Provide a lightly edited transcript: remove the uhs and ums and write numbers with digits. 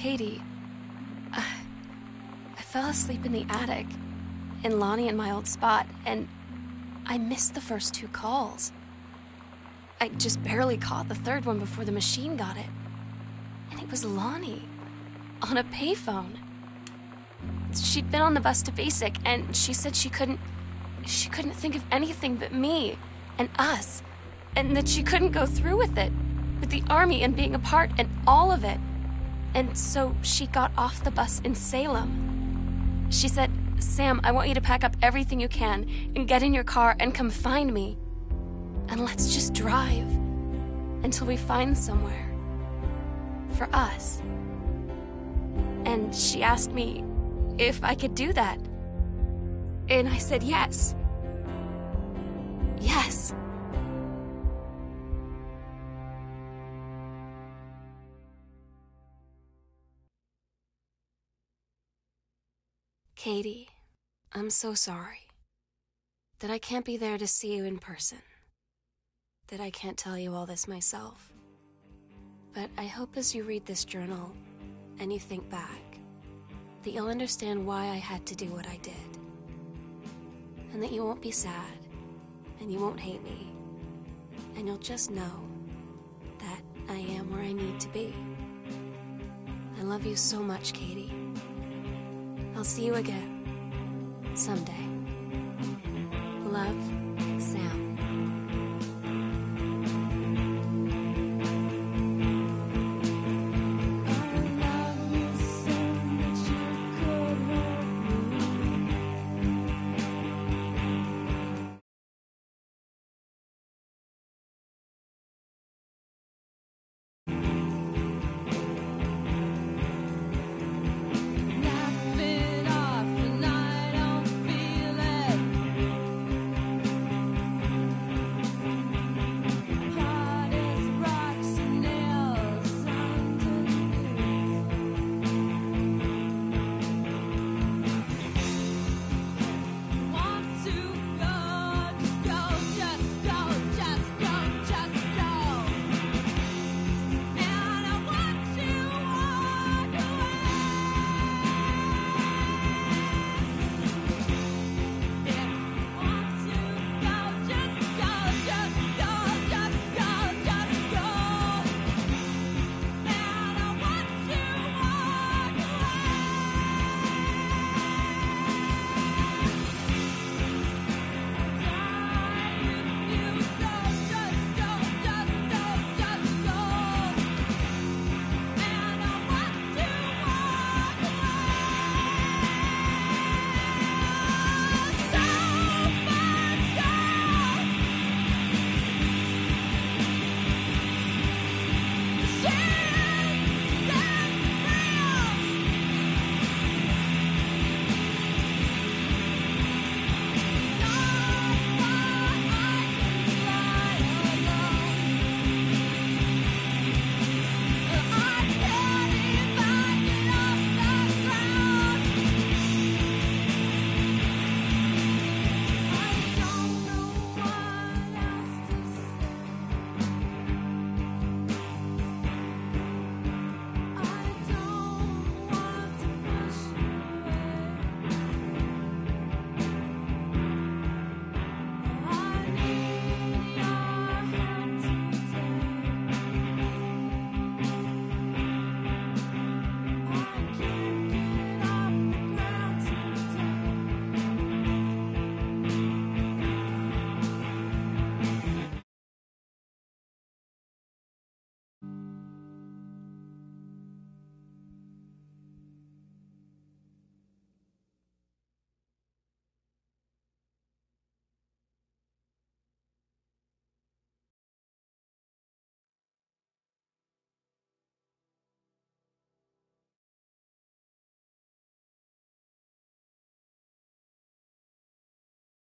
Katie, I fell asleep in the attic, in Lonnie and my old spot, and I missed the first 2 calls. I just barely caught the 3rd one before the machine got it. And it was Lonnie, on a payphone. She'd been on the bus to Basic, and she said she couldn't think of anything but me and us, and that she couldn't go through with it, with the Army and being a part and all of it. And so she got off the bus in Salem. She said, "Sam, I want you to pack up everything you can and get in your car and come find me. And let's just drive until we find somewhere for us." And she asked me if I could do that. And I said yes. Yes. Katie, I'm so sorry that I can't be there to see you in person, that I can't tell you all this myself. But I hope as you read this journal and you think back, that you'll understand why I had to do what I did. And that you won't be sad, and you won't hate me, and you'll just know that I am where I need to be. I love you so much, Katie. I'll see you again someday. Love.